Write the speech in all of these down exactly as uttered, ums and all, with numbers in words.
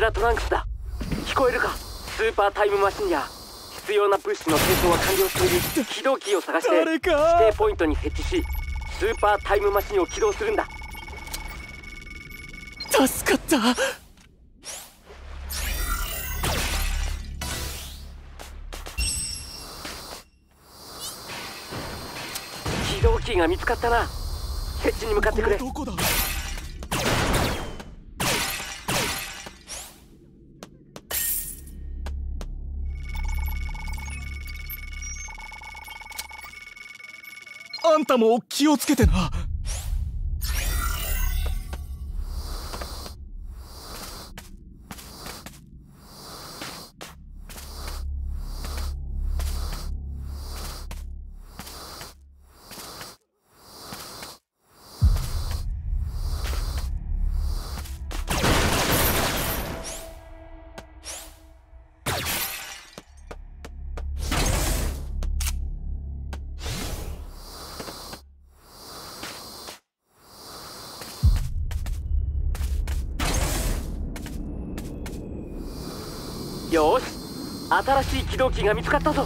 ナトランクスだ。聞こえるか？スーパータイムマシンや必要な物資の提供は完了している。起動キーを探して指定ポイントに設置し、スーパータイムマシンを起動するんだ。 助かった。 起動キーが見つかったな。設置に向かってくれ。 どこだ？あんたも気をつけてな。 よし、新しい起動機が見つかったぞ。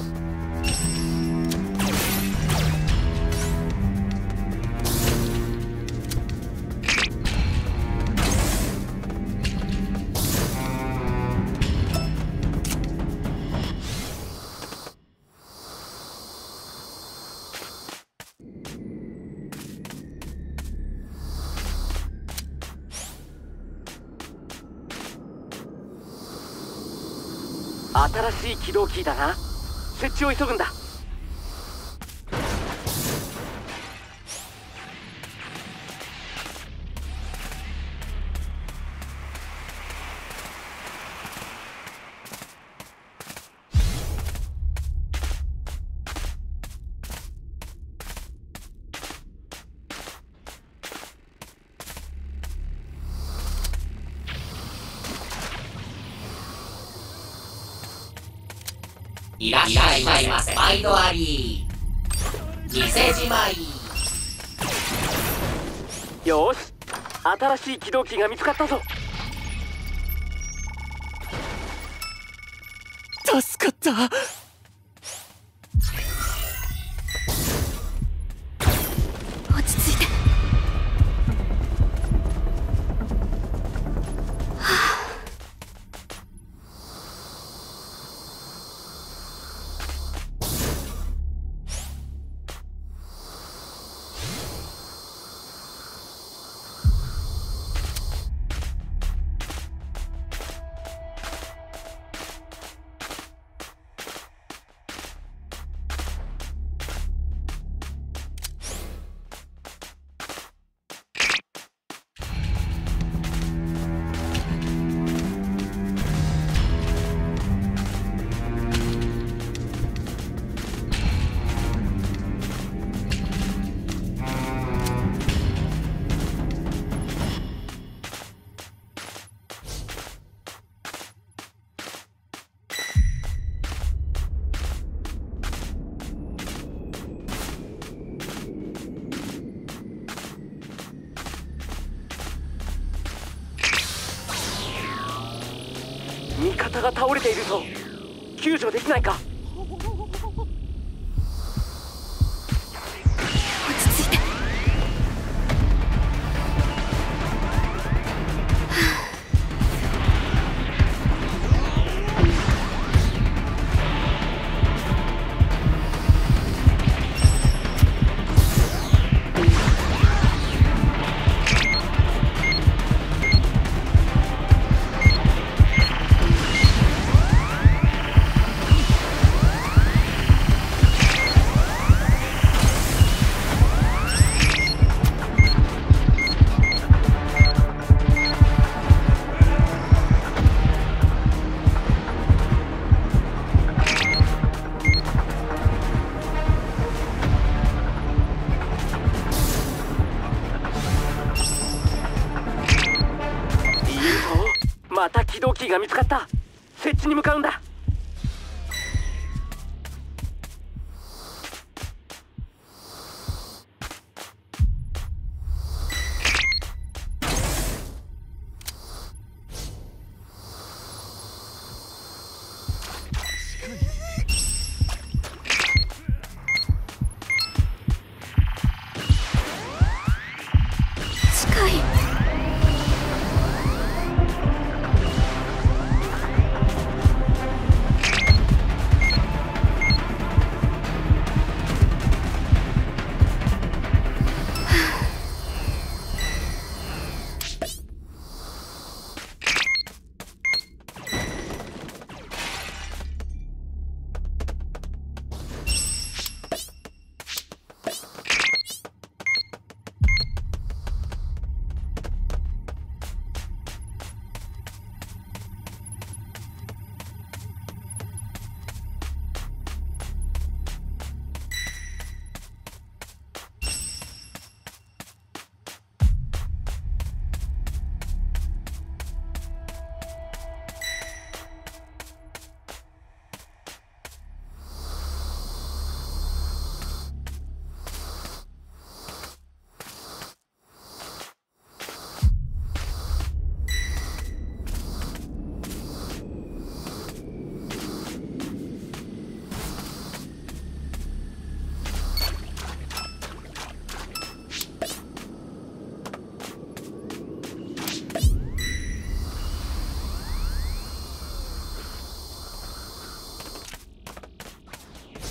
新しい起動キーだな。設置を急ぐんだ。 いらっしゃいませ。毎度あり。店じまい。 よし、新しい起動機が見つかったぞ。 助かった。 落ち着いて。 味方が倒れているぞ。救助できないか？ 落ち着いて。 また起動キーが見つかった。設置に向かうんだ。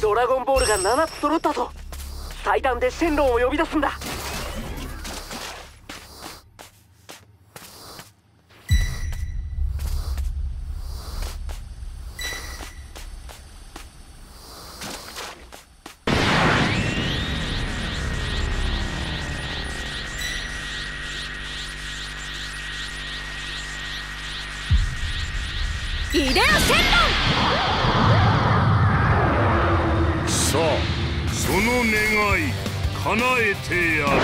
ドラゴンボールがななつ揃ったぞ。祭壇でシェンロンを呼び出すんだ。 イデオシェンロン。 さあ、その願い叶えてやる。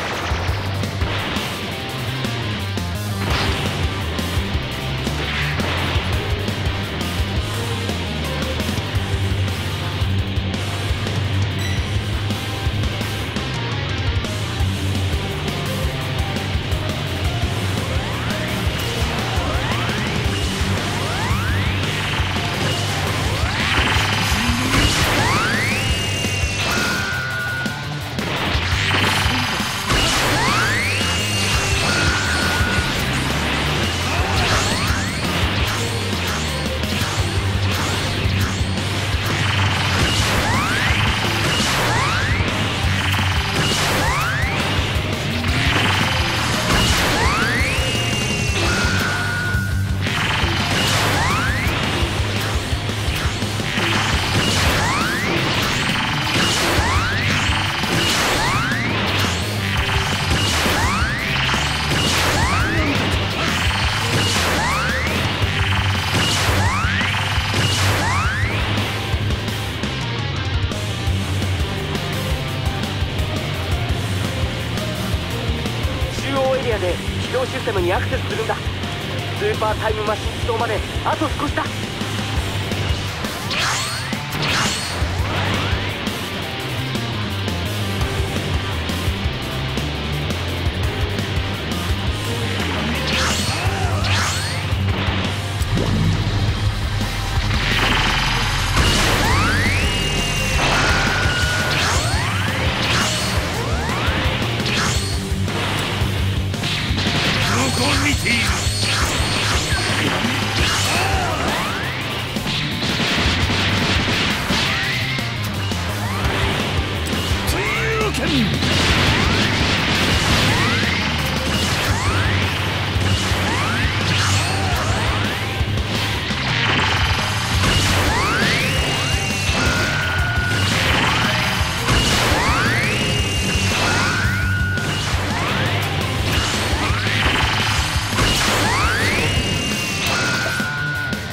で起動システムにアクセスするんだ。スーパータイムマシン起動まであと少しだ。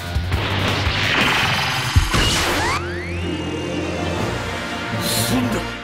進んだ。